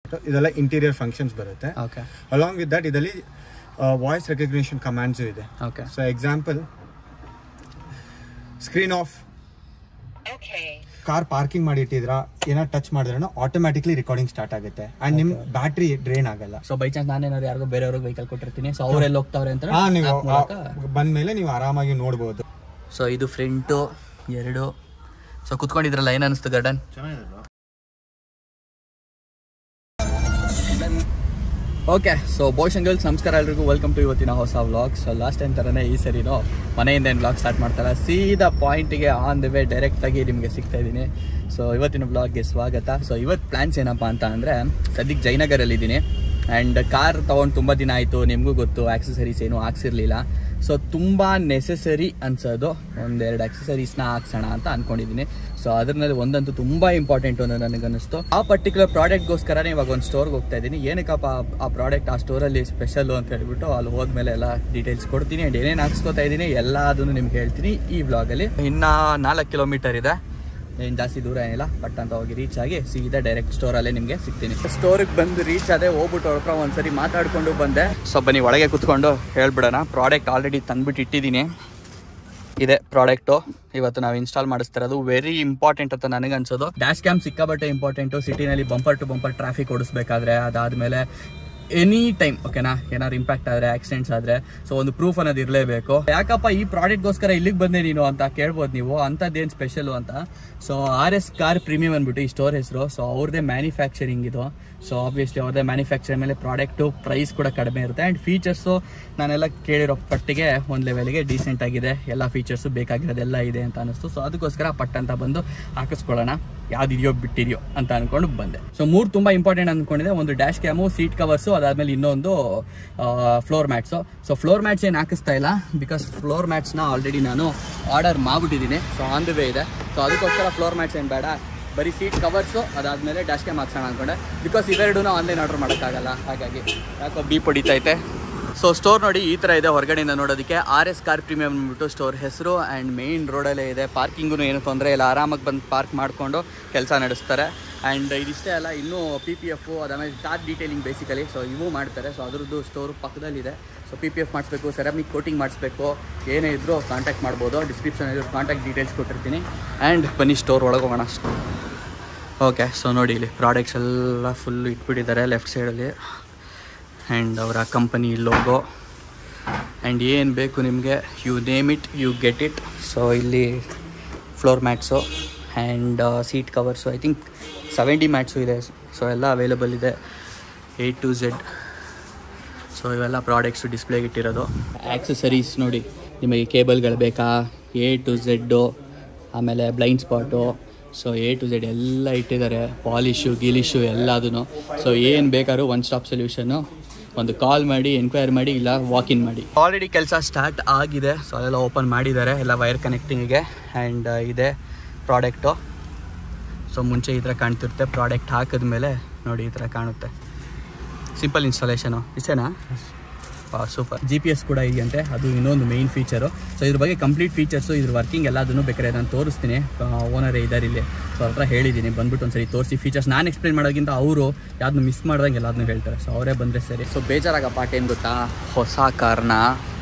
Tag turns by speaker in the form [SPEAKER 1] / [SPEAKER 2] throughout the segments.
[SPEAKER 1] ಇದೆಲ್ಲ interior functions ಬರುತ್ತೆ. Along with that ಇದರಲ್ಲಿ ವಾಯ್ಸ್ ರೆಕಗ್ನಿಷನ್ ಕಮಾಂಡ್ಸು ಇದೆ. So example screen off, car parking ಮಾಡಿಟ್ಟಿದ್ರ ಏನೋ ಟಚ್ ಮಾಡಿದ್ರೆ ಆಟೋಮ್ಯಾಟಿಕ್ಲಿ ರೆಕಾರ್ಡಿಂಗ್ ಸ್ಟಾರ್ಟ್ ಆಗುತ್ತೆ ಅಂಡ್ ನಿಮ್ ಬ್ಯಾಟ್ರಿ ಡ್ರೈನ್ ಆಗಲ್ಲ.
[SPEAKER 2] ಸೊ ಬೈ ಚಾನ್ಸ್ ನಾನೇನಾದ್ರು ಯಾರಿಗೋ ಬೇರೆಯವ್ರಿಗೆ ವೆಹಿಕಲ್ ಕೊಟ್ಟಿರ್ತೀನಿ, ಸೊ ಅವ್ರೆಲ್ಲ ಹೋಗ್ತಾವ್ರೆ ಅಂತ
[SPEAKER 1] ನೀವು ಬಂದ್ಮೇಲೆ ನೀವು ಆರಾಮಾಗಿ ನೋಡ್ಬೋದು.
[SPEAKER 2] ಸೊ ಇದು ಫ್ರಂಟು 2. ಸೊ ಕುತ್ಕೊಂಡಿದ್ರಲ್ಲ ಏನ್ ಅನಿಸ್ತು garden? Okay, so boys and girls ನಮಸ್ಕಾರ ಎಲ್ರಿಗೂ, ವೆಲ್ಕಮ್ ಟು ಇವತ್ತಿನ ಹೊಸ ವ್ಲಾಗ್. ಸೊ ಲಾಸ್ಟ್ ಟೈಮ್ ಥರನೇ ಈ ಸರಿನೋ ಮನೆಯಿಂದ ಏನು ವ್ಲಾಗ್ ಸ್ಟಾರ್ಟ್ ಮಾಡ್ತಾರೆ, ಸೀದಾ ಪಾಯಿಂಟಿಗೆ ಆನ್ ದ ವೇ ಡೈರೆಕ್ಟಾಗಿ ನಿಮಗೆ ಸಿಗ್ತಾ ಇದ್ದೀನಿ. ಸೊ ಇವತ್ತಿನ ವ್ಲಾಗ್ಗೆ ಸ್ವಾಗತ. ಸೊ ಇವತ್ತು ಪ್ಲ್ಯಾನ್ಸ್ ಏನಪ್ಪ ಅಂತ ಅಂದರೆ, ಸದ್ಯಕ್ಕೆ ಜಯನಗರಲ್ಲಿದ್ದೀನಿ ಆ್ಯಂಡ್ ಕಾರ್ ತೊಗೊಂಡು ತುಂಬ ದಿನ ಆಯಿತು, ನಿಮಗೂ ಗೊತ್ತು ಆಕ್ಸೆಸರೀಸ್ ಏನೂ ಹಾಕ್ಸಿರ್ಲಿಲ್ಲ. ಸೊ ತುಂಬ ನೆಸೆಸರಿ ಅನ್ಸೋದು ಒಂದೆರಡು ಆಕ್ಸೆಸರೀಸ್ನ ಹಾಕ್ಸೋಣ ಅಂತ ಅಂದ್ಕೊಂಡಿದ್ದೀನಿ. ಸೊ ಅದ್ರಲ್ಲಿ ಒಂದಂತೂ ತುಂಬ ಇಂಪಾರ್ಟೆಂಟು ಅನ್ನೋದು ನನಗನ್ನಿಸ್ತು. ಆ ಪರ್ಟಿಕ್ಯುಲರ್ ಪ್ರಾಡಕ್ಟ್ಗೋಸ್ಕರನೇ ಇವಾಗ ಒಂದು ಸ್ಟೋರ್ಗೆ ಹೋಗ್ತಾ ಇದ್ದೀನಿ. ಏನಕ್ಕಪ್ಪ ಆ ಪ್ರಾಡಕ್ಟ್ ಆ ಸ್ಟೋರಲ್ಲಿ ಸ್ಪೆಷಲ್ಲು ಅಂತ ಹೇಳ್ಬಿಟ್ಟು ಅಲ್ಲಿ ಹೋದ್ಮೇಲೆ ಎಲ್ಲ ಡೀಟೇಲ್ಸ್ ಕೊಡ್ತೀನಿ ಆ್ಯಂಡ್ ಏನೇನು ಹಾಕ್ಸ್ಕೊತಾ ಇದ್ದೀನಿ ಎಲ್ಲದನ್ನು ನಿಮ್ಗೆ ಹೇಳ್ತೀನಿ ಈ ವ್ಲಾಗಲ್ಲಿ. ಇನ್ನೂ 4 ಕಿಲೋಮೀಟರ್ ಇದೆ, ಏನು ಜಾಸ್ತಿ ದೂರ ಏನಿಲ್ಲ. ಬಟ್ ಅಂತ ಹೋಗಿ ರೀಚ್ ಆಗಿ ಸೀದಾ ಡೈರೆಕ್ಟ್ ಸ್ಟೋರಲ್ಲೇ ನಿಮಗೆ ಸಿಗ್ತೀನಿ. ಸ್ಟೋರಿಗೆ ಬಂದು ರೀಚ್ ಆದೆ, ಹೋಗ್ಬಿಟ್ಟು ಅವ್ರ ಹತ್ರ ಒಂದ್ಸರಿ ಮಾತಾಡ್ಕೊಂಡು ಬಂದೆ. ಸೊ ಬನ್ನಿ ಒಳಗೆ ಕುತ್ಕೊಂಡು ಹೇಳ್ಬಿಡೋಣ. ಪ್ರಾಡಕ್ಟ್ ಆಲ್ರೆಡಿ ತಂದ್ಬಿಟ್ಟು ಇಟ್ಟಿದ್ದೀನಿ. ಇದೆ ಪ್ರಾಡಕ್ಟು ಇವತ್ತು ನಾವು ಇನ್ಸ್ಟಾಲ್ ಮಾಡಿಸ್ತಿರೋದು. ವೆರಿ ಇಂಪಾರ್ಟೆಂಟ್ ಅಂತ ನನಗೆ ಅನ್ಸೋದು. ಡ್ಯಾಶ್ ಕ್ಯಾಮ್ ಸಿಕ್ಕಾಬಟ್ಟೆ ಇಂಪಾರ್ಟೆಂಟು ಸಿಟಿನಲ್ಲಿ ಬಂಪರ್ ಟು ಬಂಪರ್ ಟ್ರಾಫಿಕ್ ಓಡಿಸ್ಬೇಕಾದ್ರೆ, ಅದಾದಮೇಲೆ ಎನಿ ಟೈಮ್ ಓಕೆನಾ ಏನಾದ್ರು ಇಂಪ್ಯಾಕ್ಟ್ ಆದರೆ, ಆಕ್ಸಿಡೆಂಟ್ಸ್ ಆದರೆ, ಸೊ ಒಂದು ಪ್ರೂಫ್ ಅನ್ನೋದು ಇರಲೇಬೇಕು. ಯಾಕಪ್ಪ ಈ ಪ್ರಾಡಕ್ಟ್ಗೋಸ್ಕರ ಇಲ್ಲಿಗೆ ಬಂದೆ ನೀನು ಅಂತ ಕೇಳ್ಬೋದು ನೀವು. ಅಂಥದ್ದೇನು ಸ್ಪೆಷಲು ಅಂತ. ಸೊ RS ಕಾರ್ ಪ್ರೀಮಿಯಂ ಅಂದ್ಬಿಟ್ಟು ಈ ಸ್ಟೋರ್ ಹೆಸರು. ಸೊ ಅವ್ರದ್ದೇ ಮ್ಯಾನುಫ್ಯಾಕ್ಚರಿಂಗ್ ಇದು. ಸೊ ಆಬ್ವಿಯಸ್ಲಿ ಅವ್ರದ್ದೇ ಮ್ಯಾನುಫ್ಯಾಕ್ಚರಿಂಗ್ ಮೇಲೆ ಪ್ರಾಡಕ್ಟು ಪ್ರೈಸ್ ಕೂಡ ಕಡಿಮೆ ಇರುತ್ತೆ ಆ್ಯಂಡ್ ಫೀಚರ್ಸು ನಾನೆಲ್ಲ ಕೇಳಿರೋ ಪಟ್ಟಿಗೆ ಒಂದು ಲೆವೆಲ್ಗೆ ಡೀಸೆಂಟ್ ಆಗಿದೆ. ಎಲ್ಲ ಫೀಚರ್ಸು ಬೇಕಾಗಿರೋದೆಲ್ಲ ಇದೆ ಅಂತ ಅನ್ನಿಸ್ತು. ಸೊ ಅದಕ್ಕೋಸ್ಕರ ಪಟ್ ಅಂತ ಬಂದು ಹಾಕಿಸ್ಕೊಳ್ಳೋಣ, ಯಾವುದಿದೆಯೋ ಬಿಟ್ಟಿದೆಯೋ ಅಂತ ಅಂದ್ಕೊಂಡು ಬಂದೆ. ಸೊ 3 ತುಂಬ ಇಂಪಾರ್ಟೆಂಟ್ ಅಂದ್ಕೊಂಡಿದೆ. ಒಂದು ಡ್ಯಾಶ್ ಕ್ಯಾಮು, ಸೀಟ್ ಕವರ್ಸು, ಅದಾದಮೇಲೆ ಇನ್ನೊಂದು floor mats. So floor mats ಏನು ಹಾಕಿಸ್ತಾ ಇಲ್ಲ, ಬಿಕಾಸ್ ಫ್ಲೋರ್ ಮ್ಯಾಟ್ಸ್ನ ಆಲ್ರೆಡಿ ನಾನು ಆರ್ಡರ್ ಮಾಡಿಬಿಟ್ಟಿದ್ದೀನಿ. ಸೊ ಆನ್ ದ ವೇ ಇದೆ. ಸೊ ಅದಕ್ಕೋಸ್ಕರ ಫ್ಲೋರ್ ಮ್ಯಾಟ್ಸ್ ಏನು ಬೇಡ, ಬರೀ ಸೀಟ್ ಕವರ್ಸು ಅದಾದಮೇಲೆ ಡ್ಯಾಶ್ ಕ್ಯಾಮ್ ಹಾಕ್ಸೋಣ ಅಂದ್ಕೊಂಡೆ. ಬಿಕಾಸ್ ಇವೆರಡೂ ಆನ್ಲೈನ್ ಆರ್ಡರ್ ಮಾಡೋಕ್ಕಾಗಲ್ಲ, ಹಾಗಾಗಿ ಯಾಕೋ ಬೀಪ್ ಹೊಡಿತೈತೆ. ಸೊ ಸ್ಟೋರ್ ನೋಡಿ ಈ ಥರ ಇದೆ ಹೊರಗಡೆಯಿಂದ ನೋಡೋದಕ್ಕೆ. RS ಕಾರ್ ಪ್ರೀಮಿಯಂ ಅಂದ್ಬಿಟ್ಟು ಸ್ಟೋರ್ ಹೆಸರು ಆ್ಯಂಡ್ ಮೇಯ್ನ್ ರೋಡಲ್ಲೇ ಇದೆ. ಪಾರ್ಕಿಂಗೂ ಏನು ತೊಂದರೆ ಇಲ್ಲ, ಆರಾಮಾಗಿ ಬಂದು ಪಾರ್ಕ್ ಮಾಡಿಕೊಂಡು ಕೆಲಸ ನಡೆಸ್ತಾರೆ. ಆ್ಯಂಡ್ ಇದಿಷ್ಟೇ ಅಲ್ಲ, ಇನ್ನೂ PPF ಅದಾದಮೇಲೆ ಕಾರ್ ಡೀಟೇಲಿಂಗ್ ಬೇಸಿಕಲಿ ಸೊ ಇವು ಮಾಡ್ತಾರೆ. ಸೊ ಅದ್ರದ್ದು ಸ್ಟೋರ್ ಪಕ್ಕದಲ್ಲಿದೆ. ಸೊ PPF ಮಾಡಿಸ್ಬೇಕು, ಸೆರಾಮಿಕ್ ಕೋಟಿಂಗ್ ಮಾಡಿಸ್ಬೇಕು, ಏನೇ ಇದ್ದರೂ ಕಾಂಟ್ಯಾಕ್ಟ್ ಮಾಡ್ಬೋದು. ಡಿಸ್ಕ್ರಿಪ್ಷನಲ್ಲಿ ಕಾಂಟ್ಯಾಕ್ಟ್ ಡೀಟೇಲ್ಸ್ ಕೊಟ್ಟಿರ್ತೀನಿ. ಆ್ಯಂಡ್ ಬನ್ನಿ ಸ್ಟೋರ್ ಒಳಗೆ ಹೋಗೋಣ. ಓಕೆ, ಸೊ ನೋಡಿ ಇಲ್ಲಿ ಪ್ರಾಡಕ್ಟ್ಸ್ ಎಲ್ಲ ಫುಲ್ ಇಟ್ಬಿಟ್ಟಿದ್ದಾರೆ ಲೆಫ್ಟ್ ಸೈಡಲ್ಲಿ ಆ್ಯಂಡ್ ಅವರ ಕಂಪನಿ ಲೋಗೋ ಆ್ಯಂಡ್ ಏನು ಬೇಕು ನಿಮಗೆ you name it you get it. So ಇಲ್ಲಿ floor mats and seat covers, I think 70 mats ಇದೆ. ಸೊ ಎಲ್ಲ ಅವೈಲೇಬಲ್ ಇದೆ A to Z. ಸೊ ಇವೆಲ್ಲ ಪ್ರಾಡಕ್ಟ್ಸು ಡಿಸ್ಪ್ಲೇಗೆ ಇಟ್ಟಿರೋದು. ಆ್ಯಕ್ಸಸರೀಸ್ ನೋಡಿ, ನಿಮಗೆ ಕೇಬಲ್ಗಳು ಬೇಕಾ, A to Z, ಆಮೇಲೆ blind spot, so A to Z ಎಲ್ಲ ಇಟ್ಟಿದ್ದಾರೆ. ಪಾಲಿಶು ಗೀಲಿಶು ಎಲ್ಲದೂ. ಸೊ ಏನು ಬೇಕಾದ್ರೂ ಒನ್ ಸ್ಟಾಪ್ ಸೊಲ್ಯೂಷನ್ನು. ಒಂದು ಕಾಲ್ ಮಾಡಿ, ಎನ್ಕ್ವೈರಿ ಮಾಡಿ, ಇಲ್ಲ ವಾಕಿನ್ ಮಾಡಿ. ಆಲ್ರೆಡಿ ಕೆಲಸ ಸ್ಟಾರ್ಟ್ ಆಗಿದೆ. ಸೊ ಅಲ್ಲೆಲ್ಲ ಓಪನ್ ಮಾಡಿದ್ದಾರೆ ಎಲ್ಲ ವೈರ್ ಕನೆಕ್ಟಿಂಗಿಗೆ. ಆ್ಯಂಡ್ ಇದೆ ಪ್ರಾಡಕ್ಟು. ಸೊ ಮುಂಚೆ ಈ ಥರ ಕಾಣ್ತಿರುತ್ತೆ, ಪ್ರಾಡಕ್ಟ್ ಹಾಕಿದ್ಮೇಲೆ ನೋಡಿ ಈ ಥರ ಕಾಣುತ್ತೆ. ಸಿಂಪಲ್ ಇನ್ಸ್ಟಾಲೇಷನು ಇಷ್ಟೇನಾ? ಸೂಪರ್. GPS ಕೂಡ ಇದೆಯಂತೆ, ಅದು ಇನ್ನೊಂದು ಮೇಯ್ನ್ ಫೀಚರು. ಸೊ ಇದ್ರ ಬಗ್ಗೆ ಕಂಪ್ಲೀಟ್ ಫೀಚರ್ಸು, ಇದ್ರ ವರ್ಕಿಂಗ್ ಎಲ್ಲದನ್ನು ಬೇಕಾದ್ರೆ ನಾನು ತೋರಿಸ್ತೀನಿ. ಓನರೇ ಇದ್ದಾರೆ ಇಲ್ಲಿ. ಸೊ ಅವ್ರ ಹತ್ರ ಹೇಳಿದ್ದೀನಿ ಬಂದ್ಬಿಟ್ಟು ಒಂದ್ಸರಿ ತೋರಿಸಿ ಫೀಚರ್ಸ್. ನಾನು ಎಕ್ಸ್ಪ್ಲೇನ್ ಮಾಡೋಕ್ಕಿಂತ ಅವರು ಯಾವ್ದು ಮಿಸ್ ಮಾಡ್ದಂಗೆ ಎಲ್ಲದನ್ನೂ ಹೇಳ್ತಾರೆ. ಸೊ ಅವರೇ ಬಂದರೆ ಸರಿ. ಸೊ ಬೇಜಾರಾಗ ಪಾಠ ಏನು ಗೊತ್ತಾ, ಹೊಸ ಕಾರ್ನ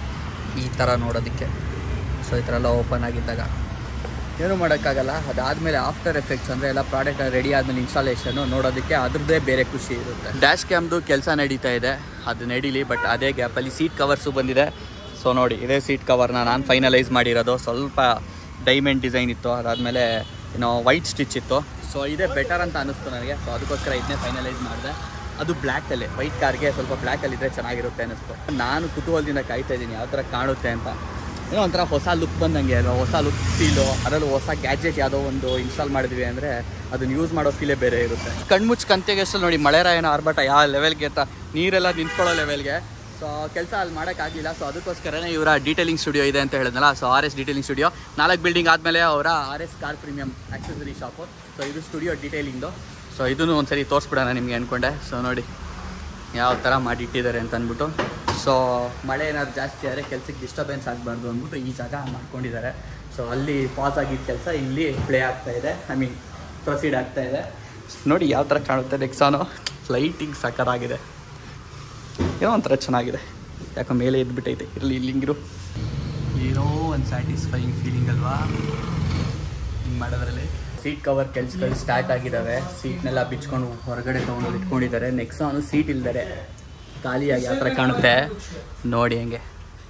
[SPEAKER 2] ಈ ಥರ ನೋಡೋದಕ್ಕೆ. ಸೊ ಈ ಥರ ಎಲ್ಲ ಓಪನ್ ಆಗಿದ್ದಾಗ ಏನೂ ಮಾಡೋಕ್ಕಾಗಲ್ಲ. ಅದಾದಮೇಲೆ ಆಫ್ಟರ್ ಎಫೆಕ್ಟ್ಸ್ ಅಂದರೆ ಎಲ್ಲ ಪ್ರಾಡಕ್ಟ್ ರೆಡಿ ಆದಮೇಲೆ ಇನ್ಸ್ಟಾಲೇಷನ್ನು ನೋಡೋದಕ್ಕೆ ಅದ್ರದ್ದೇ ಬೇರೆ ಖುಷಿ ಇರುತ್ತೆ. ಡ್ಯಾಶ್ ಕ್ಯಾಮ್ದು ಕೆಲಸ ನಡೀತಾ ಇದೆ, ಅದು ನಡೀಲಿ. ಬಟ್ ಅದೇ ಗ್ಯಾಪಲ್ಲಿ ಸೀಟ್ ಕವರ್ಸು ಬಂದಿದೆ. ಸೊ ನೋಡಿ ಇದೇ ಸೀಟ್ ಕವರ್ನ ನಾನು ಫೈನಲೈಸ್ ಮಾಡಿರೋದು. ಸ್ವಲ್ಪ ಡೈಮಂಡ್ ಡಿಸೈನ್ ಇತ್ತು, ಅದಾದಮೇಲೆ ಏನೋ ವೈಟ್ ಸ್ಟಿಚ್ ಇತ್ತು. ಸೊ ಇದೇ ಬೆಟರ್ ಅಂತ ಅನ್ನಿಸ್ತು ನನಗೆ. ಸೊ ಅದಕ್ಕೋಸ್ಕರ ಇದನ್ನೇ ಫೈನಲೈಸ್ ಮಾಡಿದೆ. ಅದು ಬ್ಲ್ಯಾಕಲ್ಲಿ, ವೈಟ್ ಕಾರ್ಗೆ ಸ್ವಲ್ಪ ಬ್ಲ್ಯಾಕಲ್ಲಿದ್ದರೆ ಚೆನ್ನಾಗಿರುತ್ತೆ ಅನ್ನಿಸ್ತು. ನಾನು ಕುತೂಹಲದಿಂದ ಕಾಯ್ತಾ ಇದ್ದೀನಿ ಯಾವ ಥರ ಕಾಣುತ್ತೆ ಅಂತ. ಏನೋ ಒಂಥರ ಹೊಸ ಲುಕ್ ಬಂದಂಗೆ ಅಲ್ವಾ, ಹೊಸ ಲುಕ್ ಫೀಲು. ಅದರಲ್ಲೂ ಹೊಸ ಗ್ಯಾಜೆಟ್ ಯಾವುದೋ ಒಂದು ಇನ್ಸ್ಟಾಲ್ ಮಾಡಿದ್ವಿ ಅಂದರೆ ಅದನ್ನು ಯೂಸ್ ಮಾಡೋ ಫೀಲೇ ಬೇರೆ ಇರುತ್ತೆ. ಕಣ್ಮುಚ್ಚು ಕಂತೆಗೆಷ್ಟು ನೋಡಿ ಮಳೆರಾಯನ ಆರ್ಭಟ ಯಾವ ಲೆವೆಲ್ಗೆ ಅಂತ, ನೀರೆಲ್ಲ ನಿಂತ್ಕೊಳ್ಳೋ ಲೆವೆಲ್ಗೆ. ಸೊ ಕೆಲಸ ಅಲ್ಲಿ ಮಾಡೋಕ್ಕಾಗಲಿಲ್ಲ. ಸೊ ಅದಕ್ಕೋಸ್ಕರನೇ ಇವರ ಡೀಟೇಲಿಂಗ್ ಸ್ಟುಡಿಯೋ ಇದೆ ಅಂತ ಹೇಳಿದ್ನಲ್ಲ. So RS detailing studio 4 building ಆದಮೇಲೆ ಅವರ RS car premium accessory shop. So ಇದು ಸ್ಟುಡಿಯೋ ಡೀಟೇಲಿಂಗ್ದು. ಸೊ ಇದನ್ನು ಒಂದ್ಸರಿ ತೋರಿಸ್ಬಿಡೋಣ ನಿಮಗೆ ಅಂದ್ಕೊಂಡೆ. ಸೊ ನೋಡಿ ಯಾವ ಥರ ಮಾಡಿಟ್ಟಿದ್ದಾರೆ ಅಂತ ಅಂದ್ಬಿಟ್ಟು. ಸೊ ಮಳೆ ಏನಾದ್ರು ಜಾಸ್ತಿ ಆದರೆ ಕೆಲಸಕ್ಕೆ ಡಿಸ್ಟರ್ಬೆನ್ಸ್ ಆಗಬಾರ್ದು ಅಂದ್ಬಿಟ್ಟು ಈ ಜಾಗ ಮಾಡ್ಕೊಂಡಿದ್ದಾರೆ. ಸೊ ಅಲ್ಲಿ ಪಾಸ್ ಆಗಿದ್ದ ಕೆಲಸ ಇಲ್ಲಿ ಪ್ಲೇ ಆಗ್ತಾಯಿದೆ, ಐ ಮೀನ್ ಪ್ರೊಸೀಡ್ ಆಗ್ತಾಯಿದೆ. ನೋಡಿ ಯಾವ ಥರ ಕಾಣುತ್ತೆ ನೆಕ್ಸಾನು. ಲೈಟಿಂಗ್ ಸಕ್ಕತ್ತಾಗಿದೆ, ಏನೋ ಒಂಥರ ಚೆನ್ನಾಗಿದೆ. ಯಾಕೋ ಮೇಲೆ ಎದ್ಬಿಟ್ಟೈತೆ. ಇರಲಿ ಇಲ್ಲಿಂಗಿರು, ಏನೋ ಒಂದು ಸ್ಯಾಟಿಸ್ಫೈಯಿಂಗ್ ಫೀಲಿಂಗ್ ಅಲ್ವಾ ಹಿಂಗೆ ಮಾಡೋದ್ರಲ್ಲಿ. ಸೀಟ್ ಕವರ್ ಕೆಲಸಗಳು ಸ್ಟಾರ್ಟ್ ಆಗಿದ್ದಾವೆ. ಸೀಟ್ನೆಲ್ಲ ಬಿಚ್ಕೊಂಡು ಹೊರಗಡೆ ತೊಗೊಂಡು ಇಟ್ಕೊಂಡಿದ್ದಾರೆ. ನೆಕ್ಸಾನು ಸೀಟ್ ಇಲ್ದರೆ ಖಾಲಿಯಾಗಿ ಯಾವ ಥರ ಕಾಣುತ್ತೆ ನೋಡಿ. ಹಂಗೆ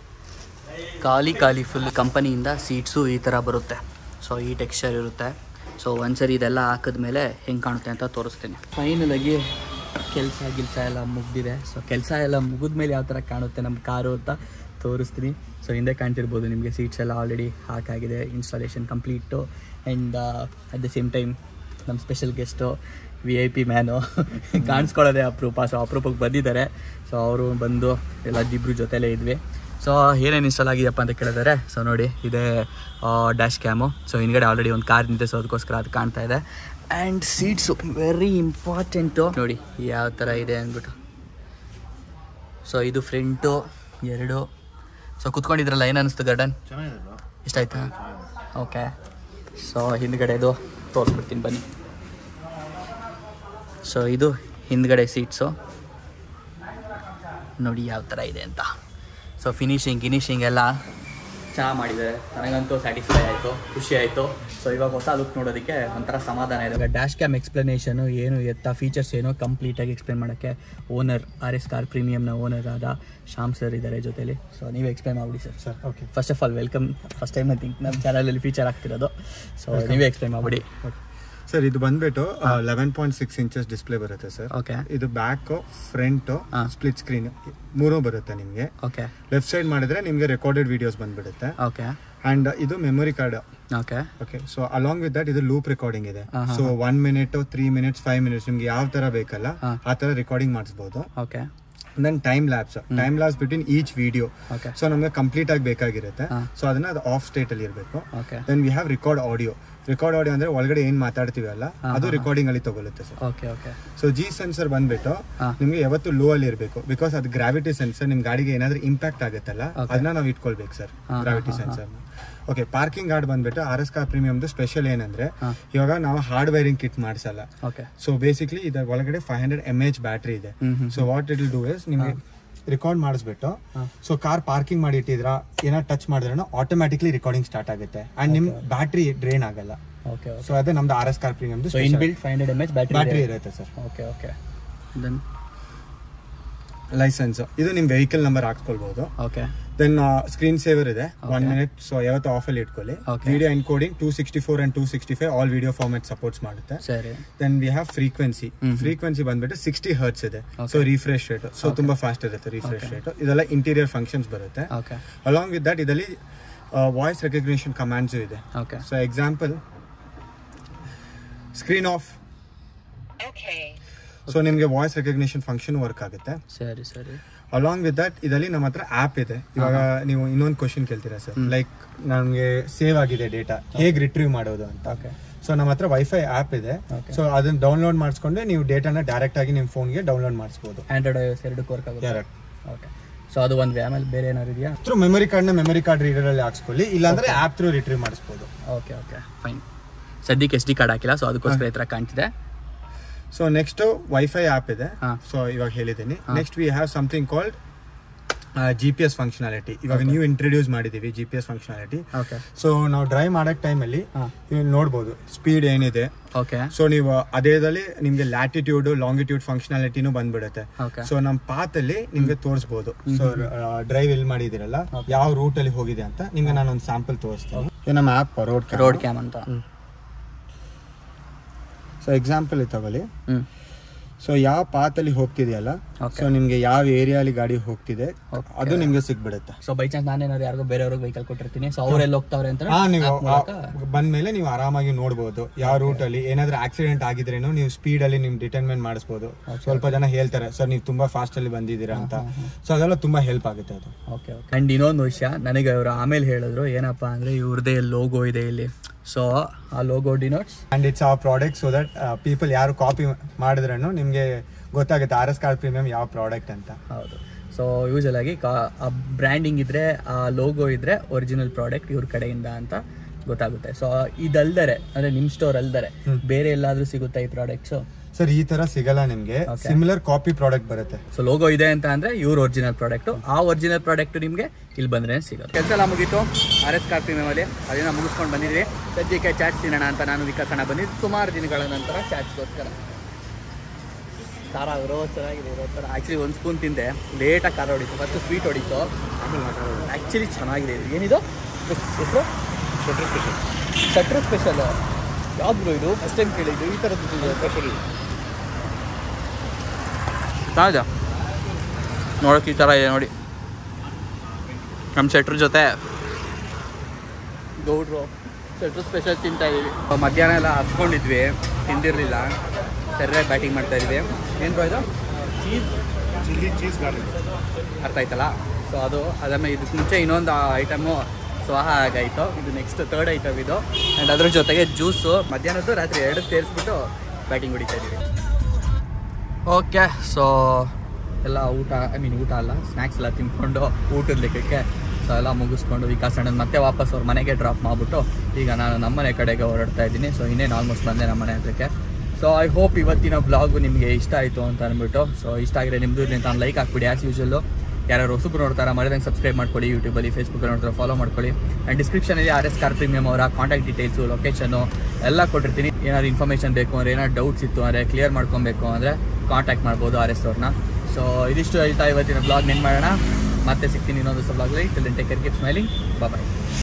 [SPEAKER 2] ಖಾಲಿ ಫುಲ್. ಕಂಪನಿಯಿಂದ ಸೀಟ್ಸು ಈ ಥರ ಬರುತ್ತೆ. ಸೊ ಈ ಟೆಕ್ಸ್ಚರ್ ಇರುತ್ತೆ. ಸೊ ಒಂದ್ಸರಿ ಇದೆಲ್ಲ ಹಾಕಿದ್ಮೇಲೆ ಹೆಂಗೆ ಕಾಣುತ್ತೆ ಅಂತ ತೋರಿಸ್ತೀನಿ. ಫೈನಲಾಗಿ ಕೆಲಸ ಎಲ್ಲ ಮುಗ್ದಿದೆ. ಸೊ ಕೆಲಸ ಎಲ್ಲ ಮುಗಿದ್ಮೇಲೆ ಯಾವ ಥರ ಕಾಣುತ್ತೆ ನಮ್ಮ ಕಾರು ಅಂತ ತೋರಿಸ್ತೀನಿ. ಸೊ ಹಿಂದೆ ಕಾಣ್ತಿರ್ಬೋದು ನಿಮಗೆ ಸೀಟ್ಸ್ ಎಲ್ಲ ಆಲ್ರೆಡಿ ಹಾಕಾಗಿದೆ. Installation complete. And at the same time ನಮ್ಮ ಸ್ಪೆಷಲ್ ಗೆಸ್ಟು VIP ಮ್ಯಾನು ಕಾಣಿಸ್ಕೊಳ್ಳೋದೆ ಅಪರೂಪ. ಸೊ ಅಪರೂಪಕ್ಕೆ ಬಂದಿದ್ದಾರೆ. ಸೊ ಅವರು ಬಂದು ಎಲ್ಲ ಇಬ್ಬರು ಜೊತೆಲೇ ಇದ್ವಿ. ಸೊ ಏನೇನು ಇನ್ಸ್ಟಾಲ್ ಆಗಿದೆಯಪ್ಪ ಅಂತ ಕೇಳಿದರೆ, ಸೊ ನೋಡಿ ಇದೇ ಡ್ಯಾಶ್ ಕ್ಯಾಮು. ಸೊ ಹಿಂದ್ಗಡೆ ಆಲ್ರೆಡಿ ಒಂದು ಕಾರ್ ನಿಂತೆ, ಸೊ ಅದಕ್ಕೋಸ್ಕರ ಅದು ಕಾಣ್ತಾ ಇದೆ. And seats very important. ನೋಡಿ ಯಾವ ಥರ ಇದೆ ಅಂದ್ಬಿಟ್ಟು. ಸೊ ಇದು ಫ್ರಂಟು 2. ಸೊ ಕುತ್ಕೊಂಡಿದ್ರಲ್ಲ, ಏನು ಅನ್ನಿಸ್ತು ಗಾರ್ಡನ್? ಇಷ್ಟ ಆಯ್ತಾ? ಓಕೆ. ಸೊ ಹಿಂದ್ಗಡೆದು ತೋರಿಸ್ಬಿಡ್ತೀನಿ ಬನ್ನಿ. ಸೊ ಇದು ಹಿಂದ್ಗಡೆ ಸೀಟ್ಸು ನೋಡಿ ಯಾವ ಥರ ಇದೆ ಅಂತ. ಸೊ ಗಿನಿಷಿಂಗ್ ಎಲ್ಲ ಚೆನ್ನಾಗಿ ಮಾಡಿದ್ದಾರೆ. ನನಗಂತೂ ಸ್ಯಾಟಿಸ್ಫೈ ಆಯಿತು, ಖುಷಿ ಆಯಿತು. ಸೊ ಇವಾಗ ಹೊಸ ಲುಕ್ ನೋಡೋದಕ್ಕೆ ಒಂಥರ ಸಮಾಧಾನ ಇದೆ. ಡ್ಯಾಶ್ ಕ್ಯಾಮ್ ಎಕ್ಸ್ಪ್ಲನೇಷನು ಏನು ಎತ್ತ ಫೀಚರ್ಸ್ ಏನೋ ಕಂಪ್ಲೀಟಾಗಿ ಎಕ್ಸ್ಪ್ಲೇನ್ ಮಾಡೋಕ್ಕೆ ಓನರ್ RS ಕಾರ್ ಪ್ರೀಮಿಯಮ್ನ ಓನರ್ ಆದ ಶ್ಯಾಮ್ ಸರ್ ಇದ್ದಾರೆ ಜೊತೆಲಿ. ಸೊ ನೀವೇ ಎಕ್ಸ್ಪ್ಲೇನ್ ಮಾಡಿಬಿಡಿ sir. Okay. First of all welcome. First time I think ನಮ್ಮ ಚಾನಲಲ್ಲಿ ಫೀಚರ್ ಆಗ್ತಿರೋದು. ಸೊ ನೀವೇ ಎಕ್ಸ್ಪ್ಲೇನ್ ಮಾಡಿಬಿಡಿ.
[SPEAKER 1] ಸರ್ ಇದು ಬಂದ್ಬಿಟ್ಟು 11.6 ಇಂಚಸ್ ಡಿಸ್ಪ್ಲೇ ಬರುತ್ತೆ ಸರ್. ಓಕೆ. ಇದು ಬ್ಯಾಕ್, ಫ್ರಂಟ್, ಸ್ಪ್ಲಿಟ್ ಸ್ಕ್ರೀನ್ 3 ಬರುತ್ತೆ ನಿಮಗೆ. ಓಕೆ. ಲೆಫ್ಟ್ ಸೈಡ್ ಮಾಡಿದ್ರೆ ನಿಮಗೆ ರೆಕಾರ್ಡೆಡ್ ವಿಡಿಯೋಸ್ ಬಂದ್ಬಿಡುತ್ತೆ. ಓಕೆ. ಅಂಡ್ ಇದು memory card. Okay. Okay. So along with that ಇದು ಲೂಪ್ ರೆಕಾರ್ಡಿಂಗ್ ಇದೆ. ಸೊ 1 ಮಿನಿಟ್, 3 ಮಿನಿಟ್ಸ್, 5 ಮಿನಿಟ್ಸ್ ನಿಮ್ಗೆ ಯಾವ ತರ ಬೇಕಲ್ಲ ಆ ತರ ರೆಕಾರ್ಡಿಂಗ್ ಮಾಡಿಸಬಹುದು. Okay. Then time lapse between each video. So ನಮಗೆ ಕಂಪ್ಲೀಟ್ ಆಗಿ ಬೇಕಾಗಿರುತ್ತೆ. ಸೊ ಅದನ್ನ ಅದು ಆಫ್ ಸ್ಟೇಟ್ ಅಲ್ಲಿ ಇರಬೇಕು. Then we have record audio ಅಂದ್ರೆ ಒಳಗಡೆ ಏನ್ ಮಾತಾಡ್ತೀವಿ ಅಲ್ಲ ಅದು ರೆಕಾರ್ಡಿಂಗ್ ಅಲ್ಲಿ ತಗೊಳುತ್ತೆ ಸರ್. ಸೊ G ಸೆನ್ಸರ್ ಬಂದ್ಬಿಟ್ಟು ನಿಮ್ಗೆ ಯಾವತ್ತು ಲೋ ಅಲ್ಲಿ ಇರಬೇಕು. ಬಿಕಾಸ್ ಅದು ಗ್ರಾವಿಟಿ ಸೆನ್ಸರ್. ನಿಮ್ ಗಾಡಿಗೆ ಏನಾದ್ರೂ ಇಂಪ್ಯಾಕ್ಟ್ ಆಗುತ್ತಲ್ಲ ಅದನ್ನ ನಾವು ಇಟ್ಕೊಳ್ಬೇಕು sir, gravity sensor. Okay. Parking guard ಬಂದ್ಬಿಟ್ಟು RS ಕಾರ್ ಪ್ರೀಮಿಯಮ್ದು ಸ್ಪೆಷಲ್ ಏನಂದ್ರೆ ಇವಾಗ ನಾವು ಹಾರ್ಡ್ ವೈರಿಂಗ್ ಕಿಟ್ ಮಾಡಿಸಲ್ಲ. ಸೊ ಬೇಸಿಕ್ಲಿ ಇದರ ಒಳಗಡೆ 500 mAh ಬ್ಯಾಟ್ರಿ ಇದೆ. So what it will do is ನಿಮ್ಗೆ ರೆಕಾರ್ಡ್ ಮಾಡಿಸ್ಬಿಟ್ಟು, ಸೊ ಕಾರ್ ಪಾರ್ಕಿಂಗ್ ಮಾಡಿ ಇಟ್ಟಿದ್ರ ಏನೋ ಟಚ್ ಮಾಡಿದ್ರೆ ಆಟೋಮ್ಯಾಟಿಕ್ಲಿ ರೆಕಾರ್ಡಿಂಗ್ ಸ್ಟಾರ್ಟ್ ಆಗುತ್ತೆ. ಅಂಡ್ ನಿಮ್ ಬ್ಯಾಟ್ರಿ ಡ್ರೈನ್ ಆಗಲ್ಲ. ಸೊ ಅದೇ ನಮ್ದು RS ಕಾರ್ ಪ್ರೀಮಿಯಮ್ದು
[SPEAKER 2] ಇನ್ಬಿಲ್ಟ್ 500 mAh
[SPEAKER 1] ಬ್ಯಾಟ್ರಿ ಇರುತ್ತೆ ಸರ್.
[SPEAKER 2] ಓಕೆ.
[SPEAKER 1] ಲೈಸೆನ್ಸ್ ಇದು ನಿಮ್ ವೆಹಿಕಲ್ ನಂಬರ್ ಹಾಕ್ಸ್ಕೊಳ್ಬಹುದು. ಓಕೆ. ದೆನ್ ಸ್ಕ್ರೀನ್ ಸೇವರ್ ಇದೆ 1 ಮಿನಿಟ್. ಸೊ ಯಾವತ್ತು ಆಫ್ ಅಲ್ಲಿ ಇಟ್ಕೊಳ್ಳಿ. Video encoding 264 and 265 all video format supports ಮಾಡುತ್ತೆ. ದೆನ್ ವಿ ಹ್ಯಾವ್ ಫ್ರೀಕ್ವೆನ್ಸಿ ಬಂದ್ಬಿಟ್ಟು 60 Hz ಇದೆ. ಸೊ ರಿಫ್ರೆಶ್ ರೇಟ್ ಸೊ ತುಂಬಾ ಫಾಸ್ಟ್ ಇರುತ್ತೆ ರಿಫ್ರೆಶ್ ರೇಟ್. ಇದೆಲ್ಲ ಇಂಟೀರಿಯರ್ ಫಂಕ್ಷನ್ಸ್ ಬರುತ್ತೆ. ಅಲಾಂಗ್ ವಿತ್ ದಟ್ ಇದರಲ್ಲಿ ವಾಯ್ಸ್ ರೆಕಗ್ನಿಷನ್ ಕಮಾಂಡ್ಸ್ ಇದೆ. So example screen off. So ನಿಮ್ಗೆ ವಾಯ್ಸ್ ರೆಕಗ್ನಿಷನ್ ಫಂಕ್ಷನ್ ವರ್ಕ್ ಆಗುತ್ತೆ.
[SPEAKER 2] ಸರಿ.
[SPEAKER 1] ಅಲಾಂಗ್ ವಿತ್ ದಟ್ ಇದರಲ್ಲಿ ನಮ್ಮ ಹತ್ರ ಆಪ್ ಇದೆ. ಇವಾಗ ನೀವು ಇನ್ನೊಂದು ಕ್ವಶನ್ ಕೇಳ್ತೀರಾ ಸರ್, ಲೈಕ್ ನಮ್ಗೆ ಸೇವ್ ಆಗಿದೆ ಡೇಟಾ ಹೇಗೆ ರಿಟ್ರೀವ್ ಮಾಡೋದು ಅಂತ. ಸೊ ನಮ್ಮ ಹತ್ರ ವೈಫೈ ಆಪ್ ಇದೆ. ಸೊ ಅದನ್ನ ಡೌನ್ಲೋಡ್ ಮಾಡಿಸ್ಕೊಂಡ್ರೆ ನೀವು ಡೇಟಾನ ಡೈರೆಕ್ಟ್ ಆಗಿ ನಿಮ್ಮ ಫೋನ್ಗೆ ಡೌನ್ಲೋಡ್ ಮಾಡಿಸಬಹುದು.
[SPEAKER 2] ಆಂಡ್ರಾಯ್ಡ್ iOS ಎರಡಕ್ಕೂ ವರ್ಕ್ ಆಗುತ್ತೆ. ಓಕೆ. ಸೊ ಅದು ಒಂದು ಆಮೇಲೆ ಬೇರೆ ಏನಾದ್ರು ಇದೆಯಾ?
[SPEAKER 1] ಥ್ರೂ ಮೆಮೊರಿ ಕಾರ್ಡ್ ರೀಡರ್ ಅಲ್ಲಿ ಹಾಕ್ಸ್ಕೊಳ್ಳಿ, ಇಲ್ಲಾಂದ್ರೆ ಆಪ್ ಥ್ರೂ ರಿಟ್ರೀವ್ ಮಾಡಿಸಬಹುದು.
[SPEAKER 2] Okay fine. ಸದ್ಯಕ್ಕೆ SD ಕಾರ್ಡ್ ಹಾಕಿಲ್ಲ, ಸೊ ಅದಕ್ಕೋಸ್ಕರ ಈ ತರ ಕಾಣ್ತಿದೆ.
[SPEAKER 1] ಸೊ ನೆಕ್ಸ್ಟ್ ವೈಫೈ ಆಪ್ ಇದೆ. ಸೊ ಇವಾಗ ಹೇಳಿದ್ದೀನಿ. Next we have something called GPS functionality. ಇವಾಗ ನೀವು ಇಂಟ್ರೊಡ್ಯೂಸ್ ಮಾಡಿದೀವಿ GPS ಫಂಕ್ಷನಾಲಿಟಿ. ಸೊ ನಾವು ಡ್ರೈವ್ ಮಾಡಕ್ ಟೈಮ್ ಅಲ್ಲಿ ನೀವು ನೋಡಬಹುದು ಸ್ಪೀಡ್ ಏನಿದೆ. ಸೊ ನೀವು ಅದೇದಲ್ಲಿ ನಿಮ್ಗೆ ಲ್ಯಾಟಿಟ್ಯೂಡ್, ಲಾಂಗಿಟ್ಯೂಡ್ ಫಂಕ್ಷನಾಲಿಟಿನೂ ಬಂದ್ಬಿಡುತ್ತೆ. ಸೊ ನಮ್ಮ ಪಾತ್ ಅಲ್ಲಿ ನಿಮ್ಗೆ ತೋರಿಸಬಹುದು. ಸೊ ಡ್ರೈವ್ ಎಲ್ಲಿ ಮಾಡಿದಿರಲ್ಲ, ಯಾವ ರೂಟ್ ಅಲ್ಲಿ ಹೋಗಿದೆ ಅಂತ ನಿಮ್ಗೆ ನಾನು ಒಂದು ಸ್ಯಾಂಪಲ್ ತೋರಿಸ್ತೀನಿ. ನಮ್ಮ ಆಪ್
[SPEAKER 2] ರೋಡ್ ಕ್ಯಾಮ್ ಅಂತ.
[SPEAKER 1] ಸೊ ಎಕ್ಸಾಂಪಲ್ ತಗೊಳ್ಳಿ. ಸೊ ಯಾವ ಪಾತ್ ಅಲ್ಲಿ ಹೋಗ್ತಿದೆಯಲ್ಲ, ಸೊ ನಿಮ್ಗೆ ಯಾವ ಏರಿಯಾ ಅಲ್ಲಿ ಗಾಡಿ ಹೋಗ್ತಿದೆ ಅದು ನಿಮ್ಗೆ ಸಿಗ್ಬಿಡುತ್ತೆ.
[SPEAKER 2] ಸೊ ಬೈ ಚಾನ್ಸ್ ನಾನೇನಾದ್ರು ಯಾರಿಗೋ ಬೇರೆಯವ್ರಿಗೆ ವೆಹಿಕಲ್ ಕೊಟ್ಟಿರ್ತೀನಿ, ಸೊ ಅವರೆಲ್ಲ ಹೋಗ್ತಾವ್ರೆ ಅಂತ
[SPEAKER 1] ನೀವು ಬಂದ್ಮೇಲೆ ನೀವು ಆರಾಮಾಗಿ ನೋಡ್ಬೋದು ಯಾವ ರೂಟ್ ಅಲ್ಲಿ ಏನಾದ್ರೂ ಆಕ್ಸಿಡೆಂಟ್ ಆಗಿದ್ರೇನು ನೀವು ಸ್ಪೀಡ್ ಅಲ್ಲಿ ನಿಮ್ ಡಿಟರ್ಮೆಂಟ್ ಮಾಡಿಸಬಹುದು. ಸ್ವಲ್ಪ ಜನ ಹೇಳ್ತಾರೆ ಸರ್ ನೀವು ತುಂಬಾ ಫಾಸ್ಟ್ ಅಲ್ಲಿ ಬಂದಿದ್ದೀರಾ ಅಂತ. ಸೊ ಅದೆಲ್ಲ ತುಂಬಾ ಹೆಲ್ಪ್ ಆಗುತ್ತೆ ಅದು.
[SPEAKER 2] ಅಂಡ್ ಇನ್ನೊಂದು ವಿಷಯ ನನಗೆ ಅವರು ಆಮೇಲೆ ಹೇಳಿದ್ರು, ಏನಪ್ಪಾ ಅಂದ್ರೆ ಇವ್ರದೇ ಲೋಗೋ ಇದೆ ಇಲ್ಲಿ. ಸೊ ಆ logo denotes
[SPEAKER 1] and it's our product. So that people ಯಾರು ಕಾಪಿ ಮಾಡಿದ್ರೂ ನಿಮ್ಗೆ ಗೊತ್ತಾಗುತ್ತೆ RS ಕಾರ್ ಪ್ರೀಮಿಯಂ ಯಾವ ಪ್ರಾಡಕ್ಟ್ ಅಂತ.
[SPEAKER 2] ಹೌದು. ಸೊ ಯೂಶಲ್ ಆಗಿ ಬ್ರ್ಯಾಂಡಿಂಗ್ ಇದ್ರೆ, ಆ ಲೋಗೋ ಇದ್ರೆ ಒರಿಜಿನಲ್ ಪ್ರಾಡಕ್ಟ್ ಇವ್ರ ಕಡೆಯಿಂದ ಅಂತ ಗೊತ್ತಾಗುತ್ತೆ. ಸೊ ಇದಲ್ದರೆ ಅಂದ್ರೆ ನಿಮ್ ಸ್ಟೋರ್ ಅಲ್ದರೆ ಬೇರೆ ಎಲ್ಲಾದ್ರೂ ಸಿಗುತ್ತಾ ಈ ಪ್ರಾಡಕ್ಟ್ಸ್?
[SPEAKER 1] ಸರ್ ಈ ತರ ಸಿಗಲ್ಲ ನಿಮ್ಗೆ, ಸಿಮಿಲರ್ ಕಾಪಿ ಪ್ರಾಡಕ್ಟ್ ಬರುತ್ತೆ.
[SPEAKER 2] ಸೊ ಲೋಗೋ ಇದೆ ಅಂತ ಅಂದ್ರೆ ಇವ್ರ ಒರಿಜಿನಲ್ ಪ್ರಾಡಕ್ಟ್, ಆ ಒರಿಜಿನಲ್ ಪ್ರಾಡಕ್ಟ್ ನಿಮ್ಗೆ ಇಲ್ಲಿ ಬಂದ್ರೆ ಸಿಗುತ್ತೆ. ಕೆಲಸ ಎಲ್ಲ ಮುಗೀತು RS ಕಾರ್ ಪ್ರೀಮಿಯಂ ಅಲ್ಲಿ, ಅದನ್ನ ಮುಗಿಸ್ಕೊಂಡು ಬಂದಿದ್ವಿ. ಸದ್ಯಕ್ಕೆ ಚಾಟ್ಸ್ ತಿನ್ನೋಣ ಅಂತ ನಾನು ವಿಕಾಸಣ ಬಂದಿದ್ದು. ಸುಮಾರು ದಿನಗಳ ನಂತರ ಚಾಟ್ಸ್ಗೋಸ್ಕರ. ಖಾರ ಚೆನ್ನಾಗಿದೆ ಇರೋತರ. ಆ್ಯಕ್ಚುಲಿ ಒಂದು ಸ್ಪೂನ್ ತಿಂದೆ, ಲೇಟಾಗಿ ಖಾರ ಹೊಡಿತು. ಫಸ್ಟ್ ಸ್ವೀಟ್ ಹೊಡಿತು, ಆ್ಯಕ್ಚುಲಿ ಚೆನ್ನಾಗಿದೆ. ಇದು ಏನಿದು ಹೆಸರು? ಶಟ್ರ್ ಸ್ಪೆಷಲ್. ಯಾವ್ದು ಇದು? ಫಸ್ಟ್ ಟೈಮ್ ಕೇಳಿದ್ದು ಈ ಥರದ್ದು ಸ್ಪೆಷಲ್. ತಾಜಾ ನೋಡೋಕೆ ಈ ಥರ ಇದೆ ನೋಡಿ. ನಮ್ಮ ಶೆಟ್ರ್ ಜೊತೆ ಗೌಡ್ರು ಶೆಟ್ರ್ ಸ್ಪೆಷಲ್ ತಿಂತಾ ಇದ್ದೀವಿ. ಮಧ್ಯಾಹ್ನ ಎಲ್ಲ ಹಸ್ಕೊಂಡಿದ್ವಿ, ತಿಂದಿರಲಿಲ್ಲ. ಸರಿಯಾಗಿ ಬ್ಯಾಟಿಂಗ್ ಮಾಡ್ತಾ ಇದ್ವಿ. ಏನು ಬ್ರೋ ಇದು?
[SPEAKER 1] ಚೀಸ್ ಗಾರ್ಲಿಕ್
[SPEAKER 2] ಅರ್ಥ ಆಯ್ತಲ್ಲ. ಸೊ ಅದು ಅದಾದ್ಮೇಲೆ ಇದಕ್ಕೆ ಮುಂಚೆ ಇನ್ನೊಂದು ಐಟಮು ಸ್ವಾಹ ಆಗಾಯಿತು. ಇದು ನೆಕ್ಸ್ಟ್ ಥರ್ಡ್ ಐಟಮ್ ಇದು. ಆ್ಯಂಡ್ ಅದ್ರ ಜೊತೆಗೆ ಜ್ಯೂಸು. ಮಧ್ಯಾಹ್ನದ್ದು ರಾತ್ರಿ 2 ಸೇರಿಸ್ಬಿಟ್ಟು ಬ್ಯಾಟಿಂಗ್ ಹೊಡಿತಾ ಇದ್ದೀವಿ. ಓಕೆ, ಸೊ ಎಲ್ಲ ಊಟ ಊಟ ಅಲ್ಲ, ಸ್ನ್ಯಾಕ್ಸ್ ಎಲ್ಲ ತಿನ್ಕೊಂಡು ಊಟದ ಲೆಕ್ಕಕ್ಕೆ ಸೊ ಎಲ್ಲ ಮುಗಿಸ್ಕೊಂಡು ವಿಕಾಸಣ್ಣನ ಮತ್ತೆ ವಾಪಸ್ ಅವ್ರ ಮನೆಗೆ ಡ್ರಾಪ್ ಮಾಡಿಬಿಟ್ಟು ಈಗ ನಾನು ನಮ್ಮನೆ ಕಡೆಗೆ ಹೊರಡ್ತಾ ಇದ್ದೀನಿ. ಸೊ ಇನ್ನೇನು ಆಲ್ಮೋಸ್ಟ್ ಬಂದೆ ನಮ್ಮ ಮನೆ ಹತ್ರಕ್ಕೆ. ಸೊ ಐ ಹೋಪ್ ಇವತ್ತಿನ ಬ್ಲಾಗು ನಿಮಗೆ ಇಷ್ಟ ಆಯಿತು ಅಂತ ಅಂದ್ಬಿಟ್ಟು. ಸೊ ಇಷ್ಟ ಆಗಿದ್ರೆ ನಿಮ್ಮದು ಇಲ್ಲಿ ನಾನು ಲೈಕ್ ಹಾಕ್ಬಿಡಿ ಆ್ಯಸ್ ಯೂಶಲ್ಲು. ಯಾರು ಹೊಸಬ್ರು ನೋಡ್ತಾರ ಮಾಡಿದಂಗೆ ಸಬ್ಸ್ಕ್ರೈಬ್ ಮಾಡ್ಕೊಳ್ಳಿ. ಯೂಟ್ಯೂಬಲ್ಲಿ ಫೇಸ್ಬುಕ್ಕಲ್ಲಿ ನೋಡ್ತಾರೆ ಫಾಲೋ ಮಾಡ್ಕೊಳ್ಳಿ. ಆ್ಯಂಡ್ ಡಿಸ್ಕ್ರಿಪ್ಷನಲ್ಲಿ RS ಕಾರ್ ಪ್ರೀಮಿಯಂ ಅವರ ಕಾಂಟ್ಯಾಕ್ಟ್ ಡೀಟೇಲ್ಸು, ಲೊಕೇಶನ್ನು ಎಲ್ಲ ಕೊಟ್ಟಿರ್ತೀನಿ. ಏನಾದ್ರು ಇನ್ಫಾರ್ಮೇಷನ್ ಬೇಕು ಅಂದರೆ, ಏನಾದ್ರು ಡೌಟ್ಸ್ ಇತ್ತು ಅಂದರೆ, ಕ್ಲಿಯರ್ ಮಾಡ್ಕೊಬೇಕು ಅಂದರೆ ಕಾಂಟ್ಯಾಕ್ಟ್ ಮಾಡ್ಬೋದು RS ಅವ್ರನ್ನ. ಸೊ ಇದಿಷ್ಟು ಹೇಳ್ತಾ ಇವತ್ತಿನ ಬ್ಲಾಗ್ ನೆನ್ ಮಾಡೋಣ. ಮತ್ತೆ ಸಿಗ್ತೀನಿ ಇನ್ನೊಂದು ಬ್ಲಾಗ್ಲಿ. Till then take care, keep smiling, ಬಾಯ್.